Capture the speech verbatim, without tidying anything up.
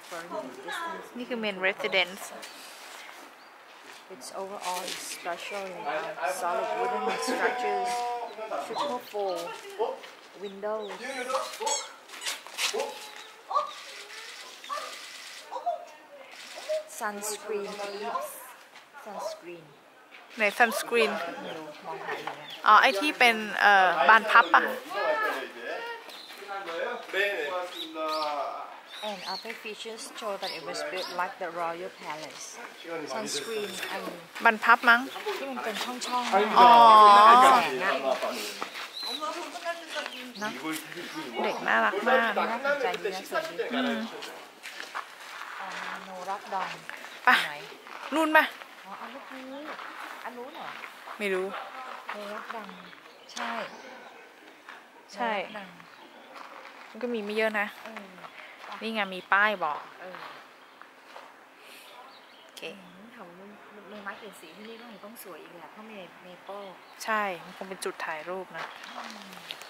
นี่คือ main residence It's overall special layout, solid wooden structures, triple fold windows. Sunscreen tips, sunscreen. ใน sunscreen ไม่รู้มองหาอยู่นะอ๋อไอที่เป็นเอ่อบานพับอ่ะ And other features show that it was built like the royal palace. Sunscreen อันบานพับมั้งที่มันเป็นช่องๆอ๋อแสงอะนะเด็กน่ารักมากน่าสนใจดีนะสวยดีอืมโนรักดองไปไหนนู่นปะอ๋ออันลูกนี้อันนู้นเหรอไม่รู้โนรักดังใช่ใช่โนรักดังมันก็มีไม่เยอะนะเออนี่ไงมีป้ายบอกเออโอเคแถวเมืองไม้เปลี่ยนสีที่นี่ก็คงต้องสวยอีกแหละเพราะเมเมเปิลใช่ มันคงเป็นจุดถ่ายรูปนะอืม